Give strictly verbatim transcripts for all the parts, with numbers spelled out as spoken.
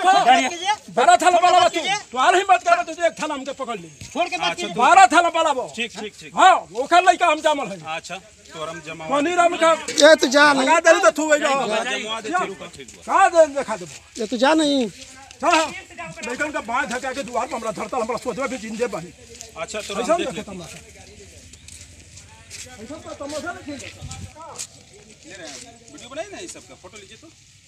बारह थाना वाला तू तो आल ही मत कर तो एक थाना हमके पकड़ ली छोड़ के बात कीजिए बारह थाना वाला वो ठीक ठीक ठीक हां ओखर लइका हम जामल है अच्छा तोरम जमा कोनी राम का ये तो जा नहीं लगा दे तो तू वही जमा दे चलू का ठीक का दे देखा दे ये तो जा नहीं हां लेकिन का बांध धका के द्वार पर हमरा धरता हमरा सोचबे भी जिंदे बनी अच्छा तो ऐसा हम देख देखता हमरा ऐसा तो तमाशा नहीं वीडियो बनाई ना इस सब का फोटो लीजिए तो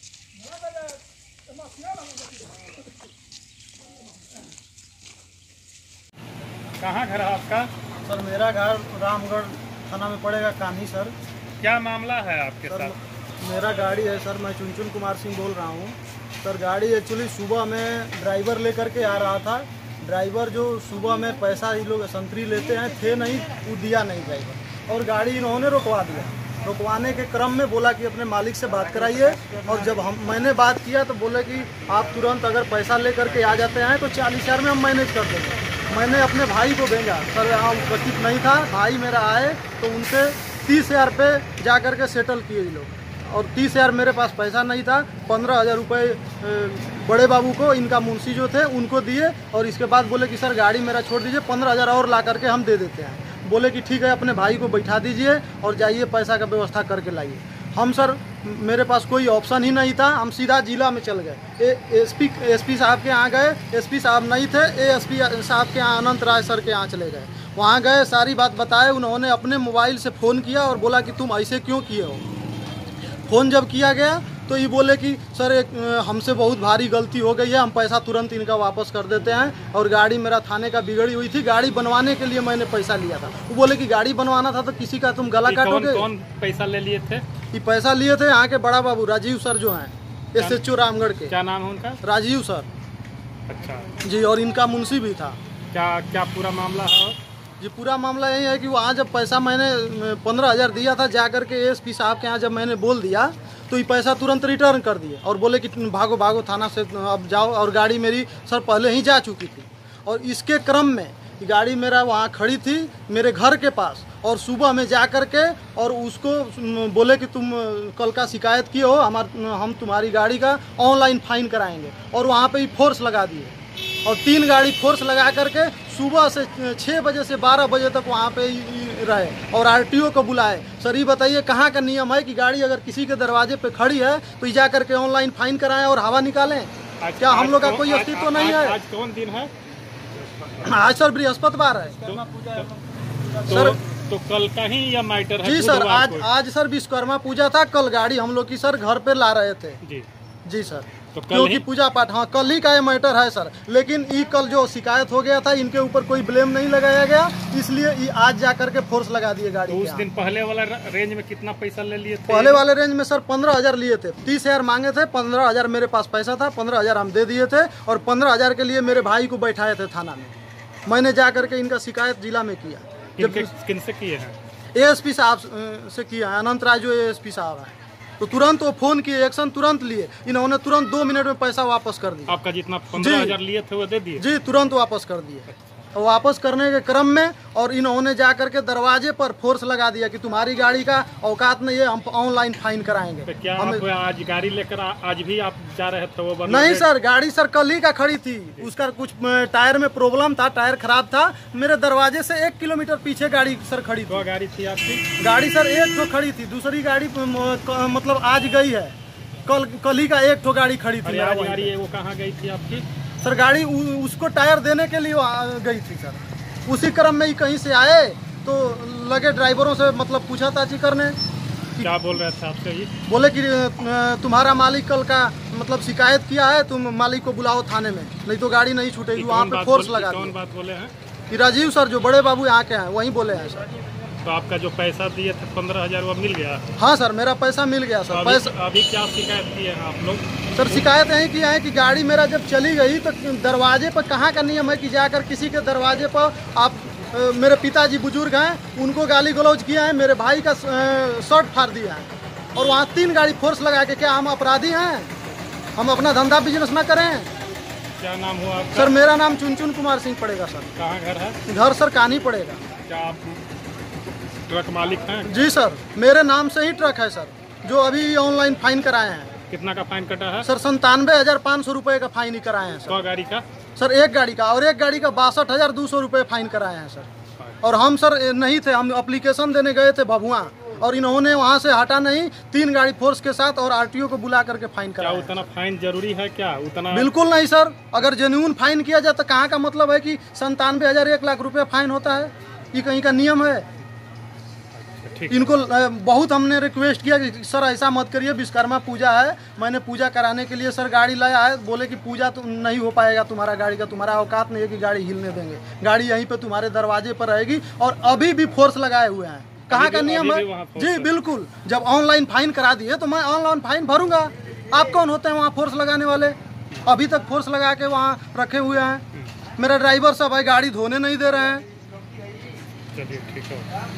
कहाँ घर है आपका? सर मेरा घर रामगढ़ थाना में पड़ेगा कान्ही सर। क्या मामला है आपके सर साथ? मेरा गाड़ी है सर, मैं चुनचुन कुमार सिंह बोल रहा हूँ सर। गाड़ी एक्चुअली सुबह में ड्राइवर लेकर के आ रहा था। ड्राइवर जो सुबह में पैसा ये लोग संतरी लेते हैं थे नहीं, वो दिया नहीं ड्राइवर, और गाड़ी इन्होंने रुकवा दिया। रुकवाने के क्रम में बोला कि अपने मालिक से बात कराइए, और जब हम मैंने बात किया तो बोले कि आप तुरंत अगर पैसा लेकर के आ जाते हैं तो चालीस हज़ार में हम मैनेज कर देंगे। मैंने अपने भाई को भेजा सर, यहाँ उपस्थित नहीं था, भाई मेरा आए तो उनसे तीस हज़ार रुपये जा कर के सेटल किए ये लोग, और तीस हज़ार मेरे पास पैसा नहीं था। पंद्रह हज़ार रुपये बड़े बाबू को, इनका मुंशी जो थे उनको दिए, और इसके बाद बोले कि सर गाड़ी मेरा छोड़ दीजिए, पंद्रह हज़ार और ला करके हम दे देते हैं। बोले कि ठीक है, अपने भाई को बैठा दीजिए और जाइए पैसा का व्यवस्था करके लाइए। हम सर मेरे पास कोई ऑप्शन ही नहीं था, हम सीधा जिला में चल गए। एसपी एसपी साहब के यहाँ गए, एसपी साहब नहीं थे, एएसपी साहब के यहाँ अनंत राय सर के यहाँ चले गए। वहाँ गए, सारी बात बताए। उन्होंने अपने मोबाइल से फ़ोन किया और बोला कि तुम ऐसे क्यों किए हो। फ़ोन जब किया गया तो ये बोले कि सर एक हमसे बहुत भारी गलती हो गई है, हम पैसा तुरंत इनका वापस कर देते हैं, और गाड़ी मेरा थाने का बिगड़ी हुई थी, गाड़ी बनवाने के लिए मैंने पैसा लिया था। वो बोले कि गाड़ी बनवाना था तो किसी का तुम गला काटोगे। कौन, कौन पैसा ले लिए थे? ये पैसा लिए थे यहाँ के बड़ा बाबू राजीव सर जो हैं, एस एच ओ रामगढ़ के। क्या नाम है उनका? राजीव सर। अच्छा जी, और इनका मुंशी भी था। क्या क्या पूरा मामला है? जी पूरा मामला यही है कि वहाँ जब पैसा मैंने पंद्रह हज़ार दिया था, जा करके एएसपी साहब के यहाँ जब मैंने बोल दिया तो ये पैसा तुरंत रिटर्न कर दिए, और बोले कि भागो भागो थाना से अब जाओ। और गाड़ी मेरी सर पहले ही जा चुकी थी, और इसके क्रम में गाड़ी मेरा वहाँ खड़ी थी मेरे घर के पास, और सुबह में जा कर के और उसको बोले कि तुम कल का शिकायत किए हो, हमार हम तुम्हारी गाड़ी का ऑनलाइन फाइन कराएंगे, और वहाँ पे ही फोर्स लगा दिए। और तीन गाड़ी फोर्स लगा करके सुबह से छः बजे से बारह बजे तक वहाँ पे रहे, और आरटीओ को बुलाए। सर ये बताइए कहाँ का नियम है कि गाड़ी अगर किसी के दरवाजे पे खड़ी है तो जा करके ऑनलाइन फाइन कराएं और हवा निकालें? क्या हम लोग का कोई अस्तित्व नहीं है? आज कौन दिन है? आज सर बृहस्पतिवार है। तो, सर तो कल का ही या मैटर है? जी सर, आज आज सर विश्वकर्मा पूजा था, कल गाड़ी हम लोग की सर घर पे ला रहे थे। जी जी सर, तो कल क्योंकि ही? पूजा पाठ, हाँ कल ही का ये मैटर है सर। लेकिन ये कल जो शिकायत हो गया था, इनके ऊपर कोई ब्लेम नहीं लगाया गया, इसलिए ये आज जा करके फोर्स लगा दिए गाड़ी। तो उस दिन पहले वाला रेंज में कितना पैसा ले लिए थे? पहले वाले रेंज में सर पंद्रह हजार लिए थे, तीस हजार मांगे थे, पंद्रह हजार मेरे पास पैसा था, पंद्रह हजार हम दे दिए थे, और पंद्रह हजार के लिए मेरे भाई को बैठाए थे थाना में। मैंने जा करके इनका शिकायत जिला में किया। किन से किए हैं? एएसपी साहब से किया है, अनंत राय जो एएसपी साहब है। तो तुरंत वो फोन किए, एक्शन तुरंत लिए, इन्होंने तुरंत दो मिनट में पैसा वापस कर दिया। आपका जितना पंद्रह हजार लिए थे वो दे दिए? जी, तुरंत वापस कर दिए। और वापस करने के क्रम में और इन्होंने जा करके दरवाजे पर फोर्स लगा दिया कि तुम्हारी गाड़ी का औकात नहीं है, हम ऑनलाइन फाइन कराएंगे। तो क्या हम... आप आज गाड़ी लेकर आज भी आप जा रहे थे? वो नहीं सर, गाड़ी सर कल ही का खड़ी थी, उसका कुछ टायर में प्रॉब्लम था, टायर खराब था। मेरे दरवाजे से एक किलोमीटर पीछे गाड़ी सर खड़ी थी। तो गाड़ी थी आपकी? गाड़ी सर एक तो खड़ी थी, दूसरी गाड़ी मतलब आज गई है। कल कल ही का एक तो गाड़ी खड़ी थी। आज गाड़ी वो कहाँ गई थी आपकी? सर गाड़ी उ, उसको टायर देने के लिए गई थी सर। उसी क्रम में ही कहीं से आए तो लगे ड्राइवरों से मतलब पूछताछ करने। क्या बोल रहे थे आपसे? ये बोले कि तुम्हारा मालिक कल का मतलब शिकायत किया है, तुम मालिक को बुलाओ थाने में, नहीं तो गाड़ी नहीं छूटेगी। वहाँ पे फोर्स लगा कौन बात बोले हैं? कि राजीव सर जो बड़े बाबू यहाँ के हैं वहीं बोले हैं सर। तो आपका जो पैसा दिए थे पंद्रह हजार वो मिल गया? हाँ सर, मेरा पैसा मिल गया सर। अभी, पैसा अभी क्या शिकायत किए हैं आप लोग? सर शिकायत यही किया है कि गाड़ी मेरा जब चली गई तो दरवाजे पर कहाँ का नियम है कि जाकर किसी के दरवाजे पर आप, मेरे पिताजी बुजुर्ग हैं, उनको गाली गलौज किया है, मेरे भाई का शर्ट फाड़ दिया है, और वहाँ तीन गाड़ी फोर्स लगा के। क्या हम अपराधी हैं? हम अपना धंधा बिजनेस ना करें? क्या नाम हुआ आपका? सर मेरा नाम चुनचुन कुमार सिंह पड़ेगा सर। कहाँ घर है? घर सर कान्ही पड़ेगा। क्या आप ट्रक मालिक हैं? जी सर, मेरे नाम से ही ट्रक है सर, जो अभी ऑनलाइन फाइन कराए हैं। कितना का फाइन कटा है? सर संतानवे हजार पाँच सौ रुपये का फाइन ही कराए हैं सर। सौ गाड़ी का? सर एक गाड़ी का, और एक गाड़ी का बासठ हजार दो सौ रुपये फाइन कराए हैं सर। और हम सर नहीं थे, हम एप्लीकेशन देने गए थे भभुआ, और इन्होंने वहाँ से हटा नहीं, तीन गाड़ी फोर्स के साथ और आरटीओ को बुला करके फाइन क्या कराया। उतना फाइन जरूरी है क्या? उतना बिल्कुल नहीं सर। अगर जेन्युइन फाइन किया जाए तो कहाँ का मतलब है कि संतानवे हजार एक लाख रुपए फाइन होता है? ये कहीं का नियम है? ठीक। इनको बहुत हमने रिक्वेस्ट किया कि सर ऐसा मत करिए, विश्वकर्मा पूजा है, मैंने पूजा कराने के लिए सर गाड़ी लाया है। बोले कि पूजा तो नहीं हो पाएगा तुम्हारा गाड़ी का, तुम्हारा औकात नहीं है कि गाड़ी हिलने देंगे, गाड़ी यहीं पे तुम्हारे दरवाजे पर रहेगी। और अभी भी फोर्स लगाए हुए हैं। कहाँ का नियम है? जी बिल्कुल। जब ऑनलाइन फाइन करा दिए तो मैं ऑनलाइन फाइन भरूंगा। आप कौन होते हैं वहाँ फोर्स लगाने वाले? अभी तक फोर्स लगा के वहाँ रखे हुए हैं। मेरा ड्राइवर सब है, गाड़ी धोने नहीं दे रहे हैं। चलिए ठीक है।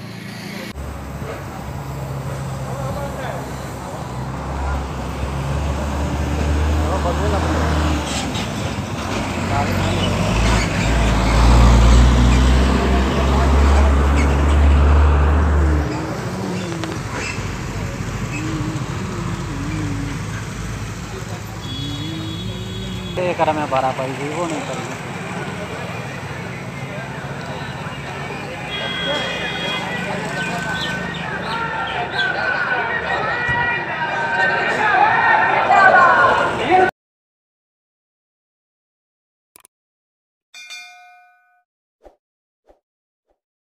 एकरा में भरा पाई वो नहीं करी।